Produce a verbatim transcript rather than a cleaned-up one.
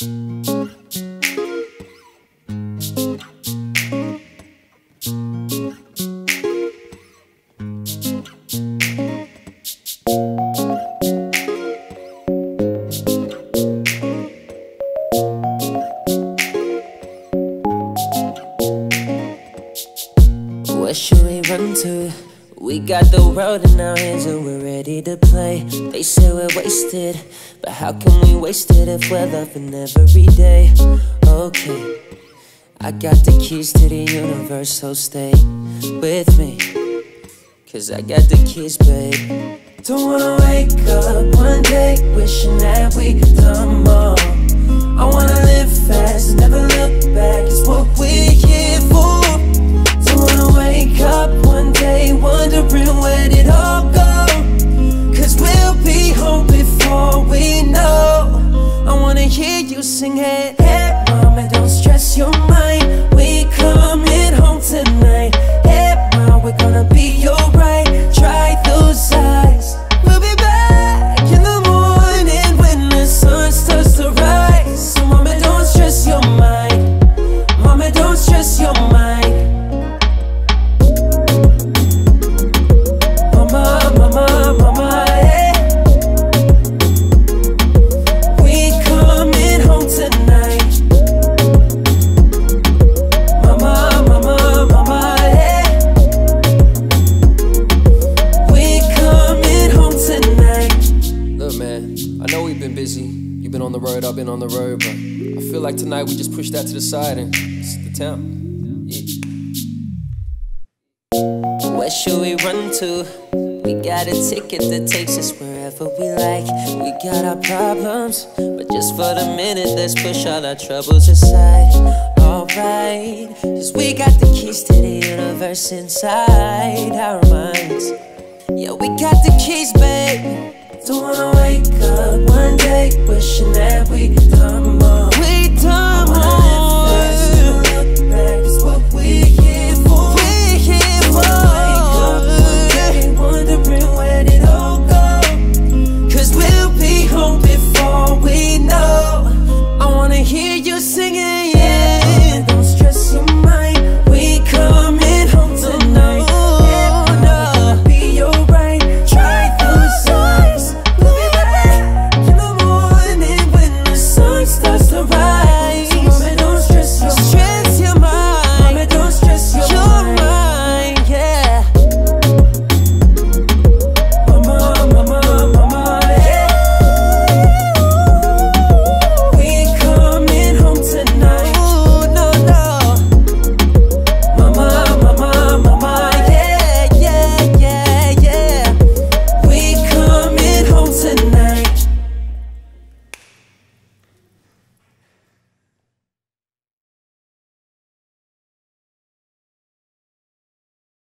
Where should we run to? We got the world in our hands and we're ready to play. They say we're wasted, but how can we waste it if we're loving every day? Okay, I got the keys to the universe, so stay with me, cause I got the keys, babe. Don't wanna wake up one day wishing that we done more. I wanna live fast, never look back, it's what we're here for. Don't wanna wake up one day wondering where did all go, cause we'll be home before we know. I wanna hear you sing, hey, hey, mama, don't stress your mind, we coming home tonight. Hey, mama, we're gonna be alright, dry those eyes. We'll be back in the morning when the sun starts to rise. So mama, don't stress your mind, mama, don't stress your mind. Mama, mama, mama, hey, we coming home tonight. Mama, mama, mama, hey, we coming home tonight. Look, man, I know we've been busy. You've been on the road, I've been on the road, but I feel like tonight we just push that to the side and it's the town. Yeah. Where should we run to? We got a ticket that takes us wherever we like. We got our problems, but just for the minute, let's push all our troubles aside. Alright, cause we got the keys to the universe inside our minds. Yeah, we got the keys, babe. Don't wanna wake up one day wishing that we done more.